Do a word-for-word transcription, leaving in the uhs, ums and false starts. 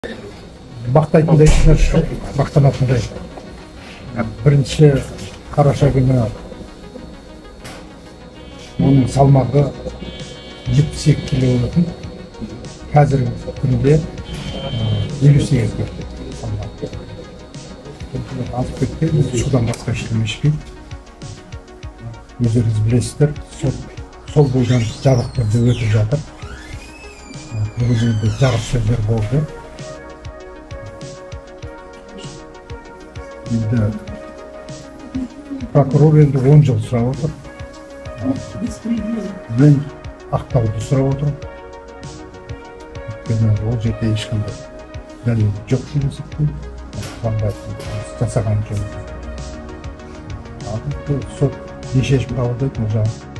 Мактайтындай эч нерсе жок, мактанатындай. Биринчи караша күнү onun салмагы жетимиш эки кило болотун. Қазіргі күнде элүү сегизге салмагы. Азып кеткен, судан басқа иштемешпейт. Өздеріңіз білесіздер, сол бойдан жарық түрде өтіп жатыр. Бүгінде жарық сөздер болды. Енді прокурор енді он жыл сұрап отыр. Мен ақтауды сұрап отырмын. Өйткені ол жерде ешқандай дәлел жоқ деп есептеймін. Қандай жасаған жөн. Сот не шешім қабылдайды, ол жағын